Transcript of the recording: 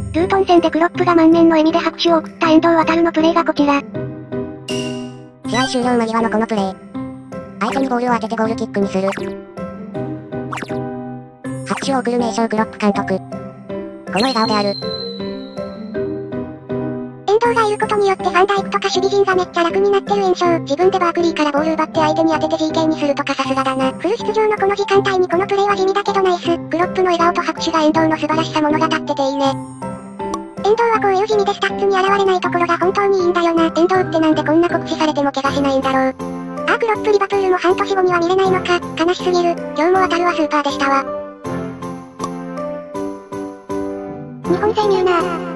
ルートン戦でクロップが満面の笑みで拍手を送った遠藤航のプレーがこちら。 試合終了間際のこのプレー。相手にボールを当ててゴールキックにする。拍手を送る名将クロップ監督。この笑顔である。 遠藤がいることによってファンダイクとか守備陣がめっちゃ楽になってる印象。自分でバークリーからボール奪って相手に当てて GK にするとかさすがだな。フル出場のこの時間帯にこのプレーは地味だけどナイス。クロップの笑顔と拍手が遠藤の素晴らしさ物語ってていいね。遠藤はこういう地味でスタッツに現れないところが本当にいいんだよな。遠藤ってなんでこんな酷使されても怪我しないんだろう。あークロップリバプールも半年後には見れないのか。悲しすぎる。今日も渡るはスーパーでしたわ。日本生見るなぁ。